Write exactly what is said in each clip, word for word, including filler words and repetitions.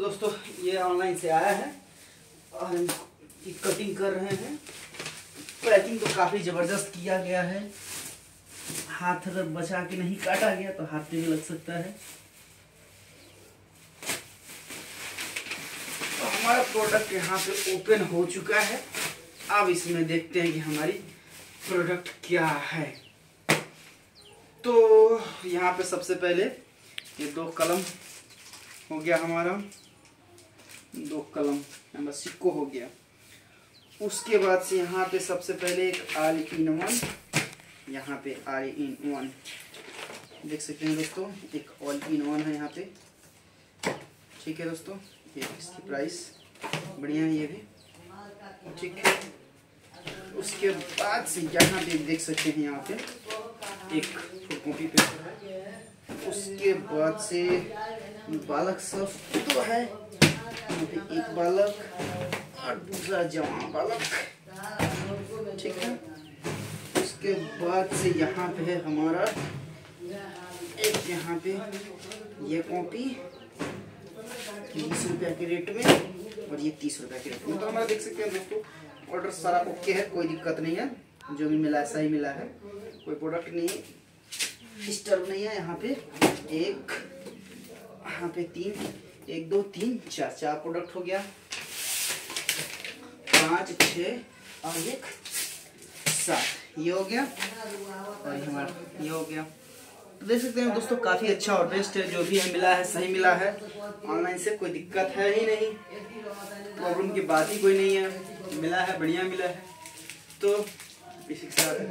दोस्तों ये ऑनलाइन से आया है और हम इसकी कटिंग कर रहे हैं। पैकिंग तो काफ़ी ज़बरदस्त किया गया है। हाथ अगर बचा के नहीं काटा गया तो हाथ पे भी लग सकता है। तो हमारा प्रोडक्ट यहाँ पे ओपन हो चुका है। अब इसमें देखते हैं कि हमारी प्रोडक्ट क्या है। तो यहाँ पे सबसे पहले ये दो कलम हो गया हमारा, दो कलम हमारा सिक्को हो गया। उसके बाद से यहाँ पे सबसे पहले एक ऑल इन वन, यहाँ पे ऑल इन वन देख सकते हैं दोस्तों, एक ऑल इन वन है यहाँ पे। ठीक है दोस्तों, ये इसकी प्राइस बढ़िया है ये भी। ठीक है, उसके बाद से यहाँ पे देख सकते हैं यहाँ पे एक कॉपी पेपर है। उसके बाद से बालक सब तो है, यहाँ पे एक बालक और दूसरा जवान बालक। ठीक है, उसके बाद से यहाँ पे है हमारा एक, यहाँ पे ये कॉपी बीस रुपया के रेट में और ये तीस रुपया के रेट में। तो हमारा देख सकते हैं दोस्तों ऑर्डर सारा ओके है, कोई दिक्कत नहीं है। जो भी मिला है सही मिला है, कोई प्रोडक्ट नहीं डिस्टर्ब नहीं है। यहाँ पे एक, यहाँ पे तीन, एक दो तीन चार, चार प्रोडक्ट हो गया, पाँच छः और एक सात, ये हो गया और हमारा ये हो गया। तो देख सकते हैं दोस्तों काफ़ी अच्छा और बेस्ट है। जो भी है मिला है सही मिला है। ऑनलाइन से कोई दिक्कत है ही नहीं, प्रॉब्लम की बात ही कोई नहीं है। मिला है, बढ़िया मिला है। तो इसी के साथ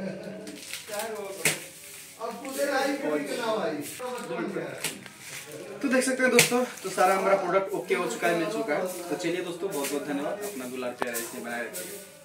तो देख सकते हैं दोस्तों, तो सारा हमारा प्रोडक्ट ओके हो चुका है, मिल चुका है। तो चलिए दोस्तों, बहुत बहुत धन्यवाद। अपना दुलार प्यार ऐसे बनाए रखिए।